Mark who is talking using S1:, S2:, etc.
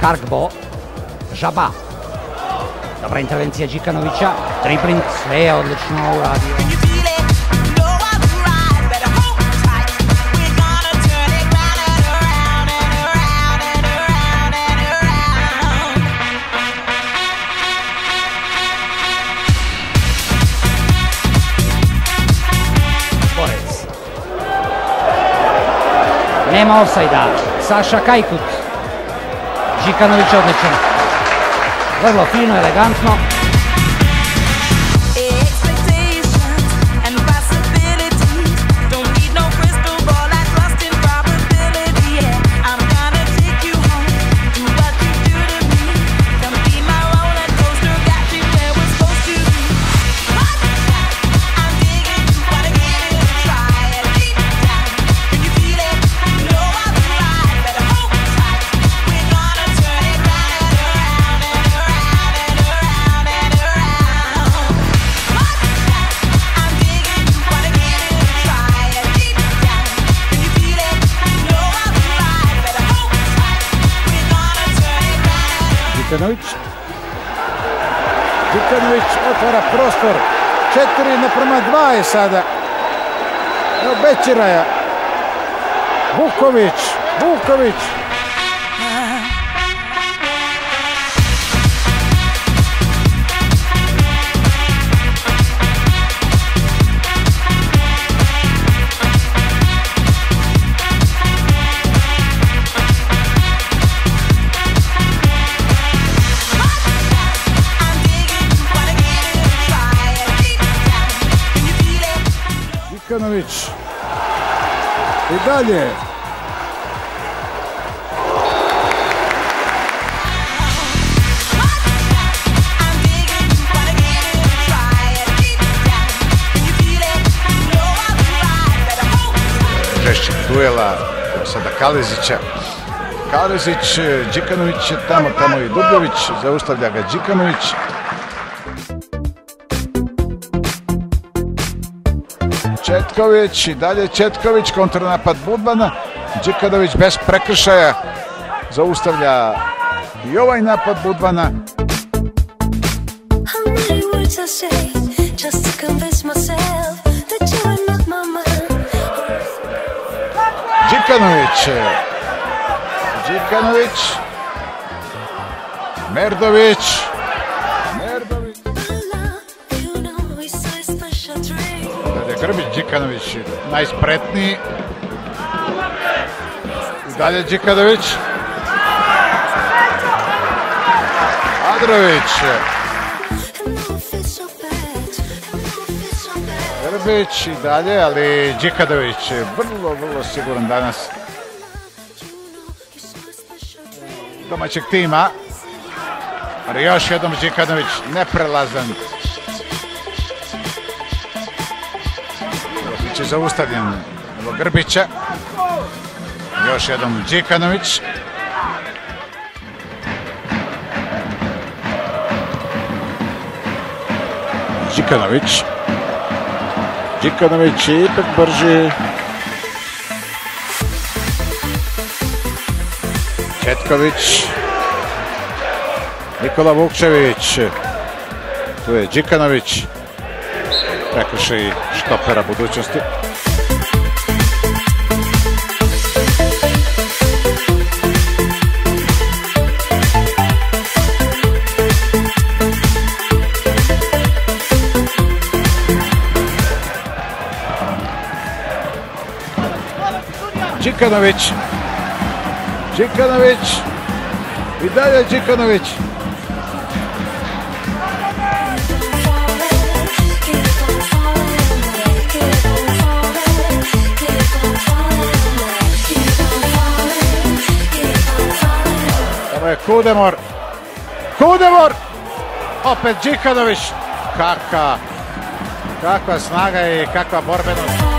S1: Kargbo, Žaba. Dobra intervencija Đikanovića, dribling, sve je odlično uradio. Borec. Nema ofsajda, Saša Kajkut. Đikanović odličan. Vrlo fino, elegantno.
S2: Đikanović otvara prostor, 4:2 je sada. Evo Bećiraja, Vuković. Đikanović i dalje.
S3: Žešćih duela sada Kalezića. Kalezić, Đikanović je tamo i Dubljević, zaustavlja ga Đikanović. Četković i dalje Četković, kontranapad Budvana. Đikanović bez prekršaja zaustavlja i ovaj napad Budvana. Đikanović, Merdović. Grbić, Đikanović najspretniji. I dalje Đikanović. Adrović. Grbić i dalje, ali Đikanović je vrlo siguran danas domaćeg tima. Ali još jednom Đikanović neprelazan. Biće zaustavljen od Grbića. Još jednom Đikanović. Đikanović je ipak brži. Četković. Nikola Vukčević. Tu je Đikanović. Prekršaj štopera budućnosti. Đikanović i dalje Đikanović. Ovo je Kudemor. Opet Đikanović. Kakva snaga i kakva borbenost.